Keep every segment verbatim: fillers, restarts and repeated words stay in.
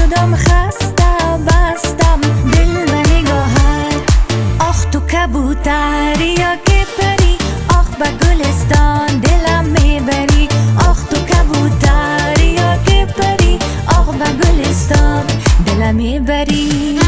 شدم خسته بستم دل به نگاهت. آخ تو کبوتری یا که پری، آخ به گلستان دلم میبری. آخ تو کبوتری یا که پری، آخ به گلستان دلم میبری.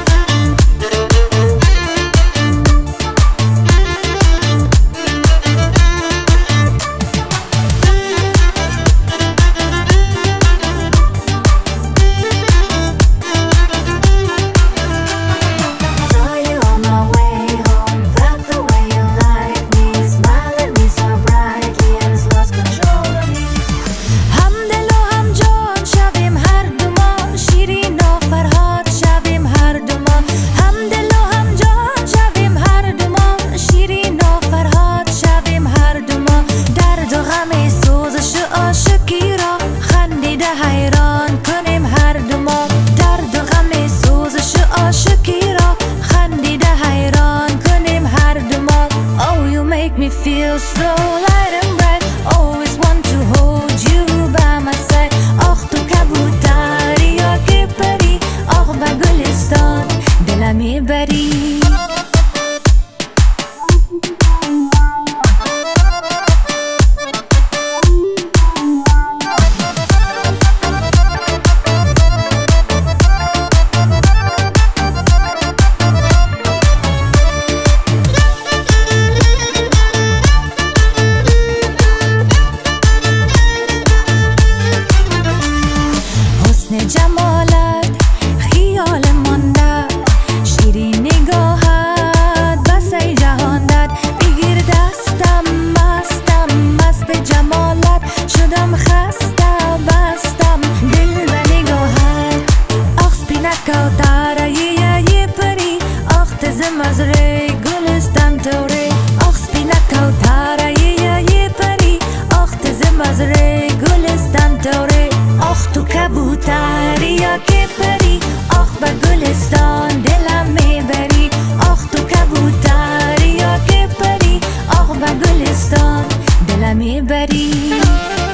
Me feel so light and bright, always want to hold you by my side. آخ تو کبوتری یا که پری، آخ به گلستان دلم میبری. جمالت خیال مانده، شیرین نگاهت بس ای جهان داد. بگیر دستم مستم مست جمالت، شدم خسته بستم دل به نگاهت. آخ سپینکو تاره یه پری، آخ تزم از ری گلستان توری. آخ سپینکو تاره یه پری، آخ تزم از ری گلستان توری. آخ تو کبوتری یا که پری، آخ به گلستان دلم میبری. آخ تو کبوتری یا که پری، آخ به گلستان دلم میبری.